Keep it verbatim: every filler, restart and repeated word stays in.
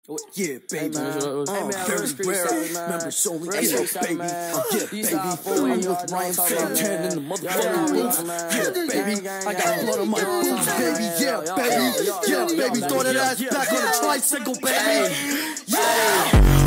Yeah, baby. Hey, man. Uh, Hey, man, very rare. Members only. Real Yeah, street baby. man. Uh, yeah, These baby. are for I'm you, with Ryan y'all Fantan in the know motherfucking what booth. I'm saying. Yeah, Gang, baby. gang, I got gang. blood on my You know what I'm boots, saying? baby. Yeah, Yeah, yeah, baby. yeah, yeah, Yeah, yeah, baby. yeah, Throw that yeah, ass yeah, back on the yeah. tricycle, baby. Hey. Yeah.